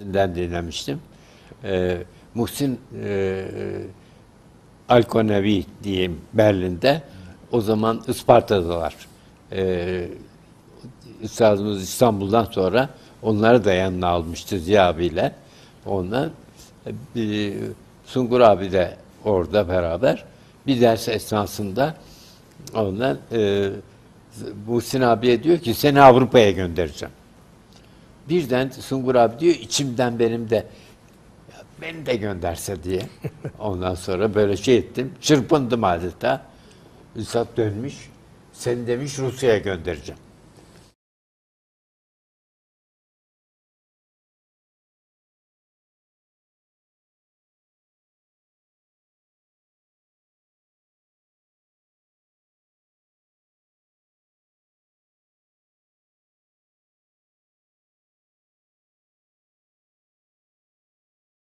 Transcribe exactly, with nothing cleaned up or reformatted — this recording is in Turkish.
dinlemiştim. Ee, Muhsin e, Alkonevi diyeyim Berlin'de. O zaman Isparta'dalar. Ee, Üstadımız İstanbul'dan sonra onları da yanına almıştı Ziya abiyle. Ondan bir, Sungur abi de orada beraber. Bir ders esnasında ondan e, Muhsin abiye diyor ki seni Avrupa'ya göndereceğim. Birden Sungur abi diyor içimden benim de beni de gönderse diye. Ondan sonra böyle şey ettim. Çırpındım adeta. Üstad dönmüş. Seni demiş Rusya'ya göndereceğim.